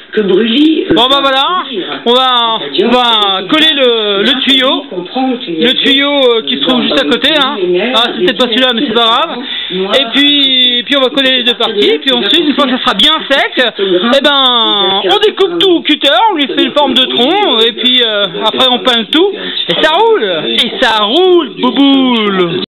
que Brûlis... Bon bah voilà, on va coller le tuyau qui se trouve juste à côté, hein. Ah, c'est peut-être pas celui-là, mais c'est pas grave. Et puis on va coller les deux parties, puis ensuite, une fois que ça sera bien sec, eh ben, on découpe tout au cutter, on lui fait une forme de tronc, et puis après on peint le tout, et ça roule, bouboule.